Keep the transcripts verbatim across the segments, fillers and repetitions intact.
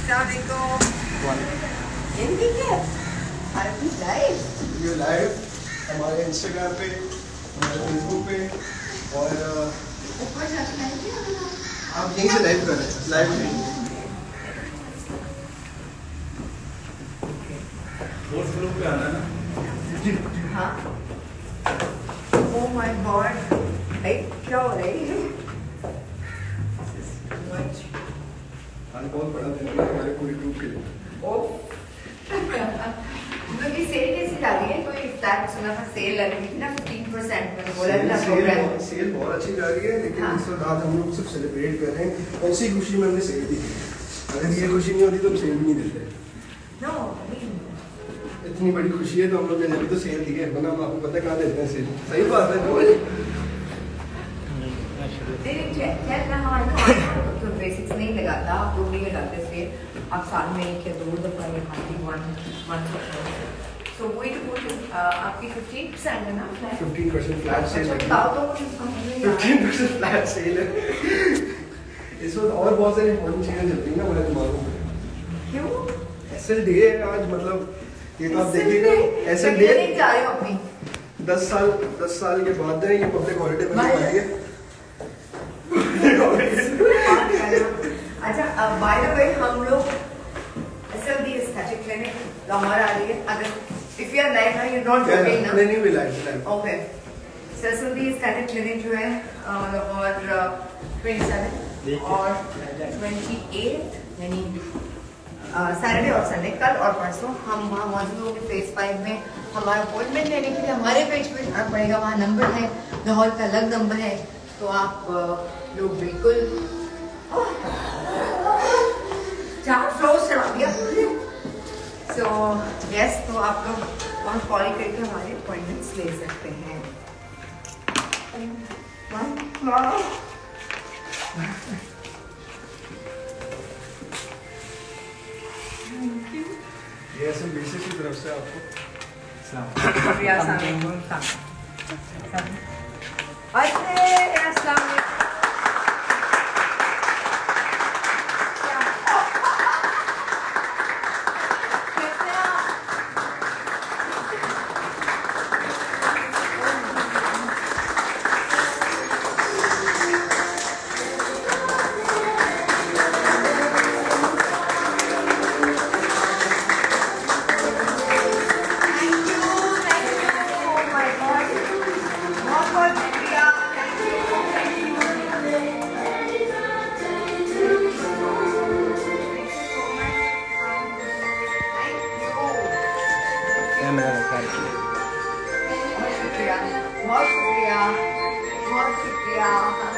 ये लाइव हमारे इंस्टाग्राम पे, हमारे फेसबुक पे और आप यहीं से लाइव कर रहे हैं, लाइव नहीं। पे आना ना। हाँ। Oh my God, क्या हो रही है? आज बहुत बड़ा दिन है हमारे पूरी ग्रुप के लिए। ओह। क्योंकि सेल कैसी जा रही है? कोई फ्लैट सुना था सेल लग रही थी ना फिफ्टीन परसेंट मैंने बोला था प्रोग्राम। सेल बहुत अच्छी जा रही है लेकिन इस वक्त आज हम लोग सिर्फ सेलिब्रेट कर रहे हैं और इसी खुशी में हमने सेल दी। अगर ये खुशी नहीं होती तो हम सेल भी नहीं देते। नो, इतनी बड़ी खुशी है तो हम लोग ने जब तो सेल दी है, वरना हम आपको पता कहाँ देते हैं सेल। सही बात है। तो बेसिक्स नहीं लगाता, आप लोग नहीं लगाते सेल। आप साल में एक या दो दफा ये खाती वन वन सो वही तो बोल आपकी फिफ्टीन परसेंट है ना flat fifteen percent flat sale है। बताओ तो मुझे उसका फिफ्टीन परसेंट फ्लैट सेल है। इस वक्त और बहुत सारी इंपॉर्टेंट चीजें चल रही हैं ना हमारे दिमागों में। क्यों? एसएल डे है आज, मतलब ये तो आप देखिएगा एसएल डे जा रहे हो अपनी दस साल दस साल के बाद है ये पब्लिक हॉलिडे बनने वाली है। अच्छा, बाय द वे हम लोग SL the aesthetic clinic Lahore आ रही है। अगर इफ यू आर लाइव ना यू नॉट जोकिंग ना नहीं नहीं भी live live okay. SL the aesthetic clinic जो है और ट्वेंटी सेवन और ट्वेंटी एट यानी सैटरडे और संडे कल और परसों हम वहाँ मौजूद होंगे फेज फाइव में। हमारा अपॉइंटमेंट लेने के लिए हमारे पेज पे जाना पड़ेगा, वहाँ नंबर है, लाहौर का अलग नंबर है, तो आप लोग बिल्कुल चार फ्लोर से सो यस, तो आप लोग वहाँ कॉल करके हमारे अपॉइंटमेंट्स ले सकते हैं। ये सब बेसिक की तरफ से आपको बहुत शुक्रिया, बहुत शुक्रिया।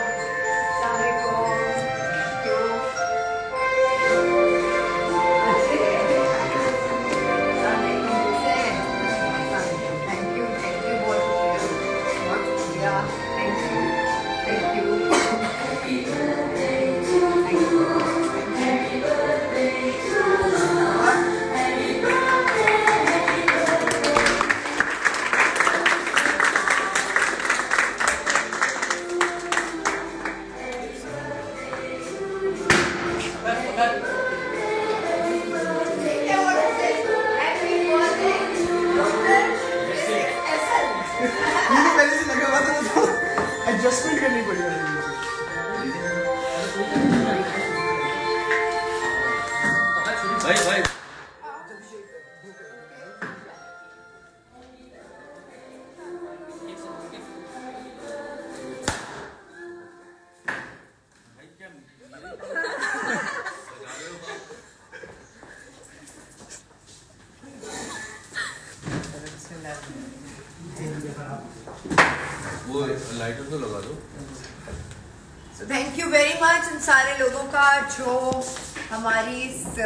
थैंक यू, थैंक यू, बहुत शुक्रिया, thank you, thank you, adjustment करनी पड़ेगी। भाई भाई वो लाइटर तो लगा दो। So thank you very much इन सारे लोगों का जो हमारी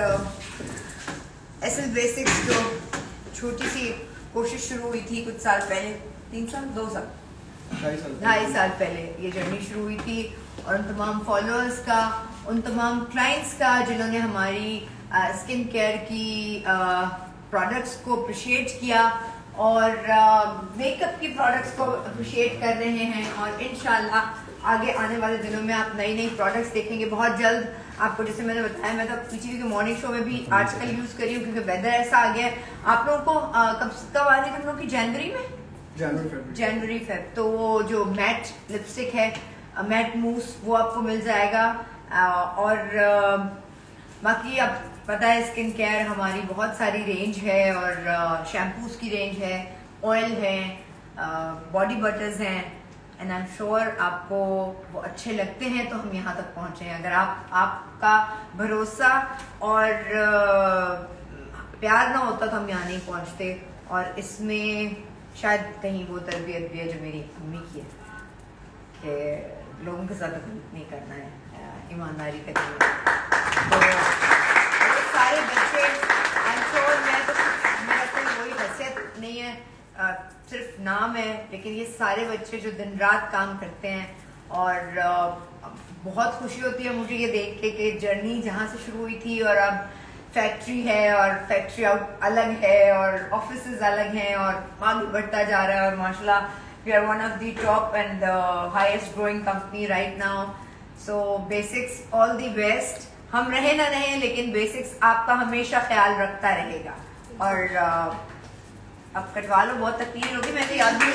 एसएल बेसिक्स जो छोटी सी कोशिश शुरू हुई थी कुछ साल पहले, तीन साल दो साल ढाई साल पहले ये जर्नी शुरू हुई थी, और उन तमाम फॉलोअर्स का, उन तमाम क्लाइंट्स का जिन्होंने हमारी स्किन केयर की प्रोडक्ट्स को अप्रिशिएट किया और मेकअप की प्रोडक्ट्स को अप्रिशिएट कर रहे हैं, और इंशाल्लाह आगे आने वाले दिनों में आप नई नई प्रोडक्ट्स देखेंगे बहुत जल्द आपको। जैसे मैंने बताया, मैं तो पीटीवी के मॉर्निंग शो में भी आजकल यूज कर रही हूँ क्योंकि वेदर ऐसा आ गया है। आप लोगों को आ, कब कब आ रही है हम लोग की जनवरी में जनवरी जनवरी फेब तो वो जो मैट लिपस्टिक है, मैट मूस, वो आपको मिल जाएगा। आ, और आ, बाकी अब पता है स्किन केयर हमारी बहुत सारी रेंज है और शैम्पूज की रेंज है, ऑयल है, बॉडी बटर्स हैं एंड आई एम श्योर आपको वो अच्छे लगते हैं तो हम यहाँ तक पहुँचे हैं। अगर आप आपका भरोसा और प्यार ना होता तो हम यहाँ नहीं पहुँचते। और इसमें शायद कहीं वो तरबियत भी है जो मेरी अम्मी की है कि लोगों के साथ नहीं करना है, ईमानदारी करनी है। तो सारे बच्चे आई एम श्योर, मैं तो मेरा कोई वही हैसियत नहीं है, आ, सिर्फ नाम है, लेकिन ये सारे बच्चे जो दिन रात काम करते हैं और आ, बहुत खुशी होती है मुझे ये देख के कि जर्नी जहाँ से शुरू हुई थी और अब फैक्ट्री है और फैक्ट्री आउट अलग है और ऑफिसेज अलग हैं और आगे बढ़ता जा रहा है। और माशाल्लाह we are one of the top and highest growing company right now. So Basics all the best. हम रहे ना रहे लेकिन बेसिक्स आपका हमेशा ख्याल रखता रहेगा। और uh, अब कटवा लो, बहुत तकलीफ होगी, मैंने याद भी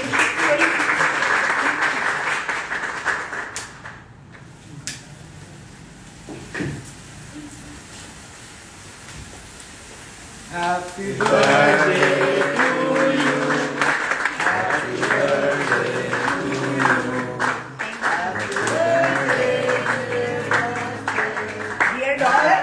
Happy birthday to you. Happy birthday to you. Happy birthday, dear daughter.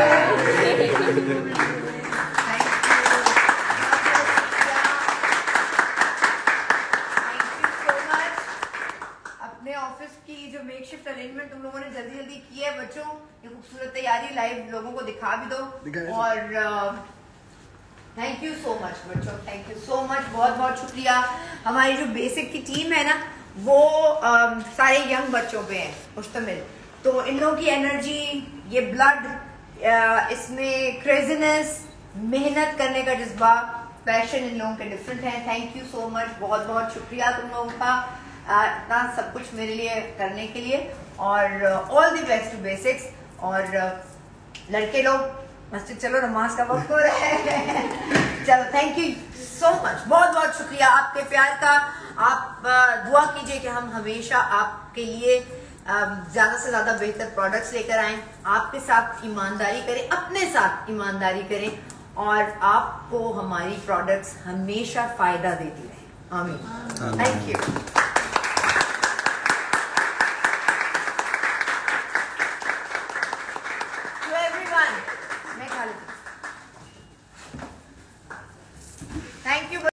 अपने ऑफिस की जो मेकशिफ्ट अरेंजमेंट तुम लोगों ने जल्दी जल्दी की है बच्चों, ये खूबसूरत तैयारी लाइव लोगों को दिखा भी दो। और थैंक यू सो मच बच्चों, थैंक यू सो मच, बहुत बहुत शुक्रिया। हमारी जो बेसिक की टीम है ना वो आ, सारे यंग बच्चों पे है मुश्तमिल, तो इन लोगों की एनर्जी, ये ब्लड, इसमें क्रेजीनेस, मेहनत करने का जज्बा, पैशन इन लोगों के डिफरेंट है। थैंक यू सो मच, बहुत बहुत शुक्रिया तुम लोगों का इतना सब कुछ मेरे लिए करने के लिए। और all the best to Basics. और लड़के लोग मस्जिद चलो, नमाज का वक्त हो रहा है। चलो, थैंक यू सो मच, बहुत बहुत शुक्रिया आपके प्यार का। आप दुआ कीजिए कि हम हमेशा आपके लिए ज्यादा से ज्यादा बेहतर प्रोडक्ट्स लेकर आएं, आपके साथ ईमानदारी करें, अपने साथ ईमानदारी करें और आपको हमारी प्रोडक्ट्स हमेशा फायदा देती रहें। आमीन। Thank you.